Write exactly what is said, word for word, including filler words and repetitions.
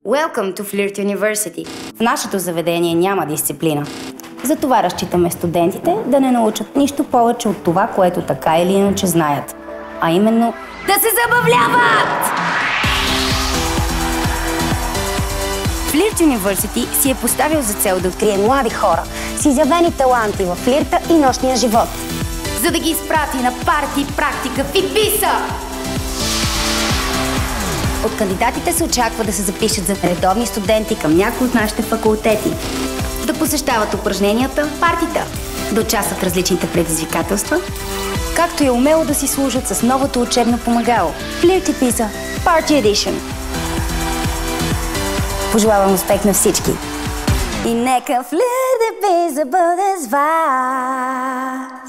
Welcome to Flirt University. В нашето заведение няма дисциплина. Затова разчитаме студентите да не научат нищо повече от това, което така или иначе знаят. А именно да се забавляват! Flirt University си е поставил за цел да открие млади хора с изявени таланти във флирта и нощния живот, за да ги изпрати на парти, практика в Ибиса! От кандидатите се очаква да се запишат за редовни студенти към някои от нашите факултети, да посещават упражненията, партита, да участват в различните предизвикателства, както и умело да си служат с новото учебно помагало Flirt Ibiza Party Edition. Пожелавам успех на всички! И нека Flirt Ibiza бъде с вас!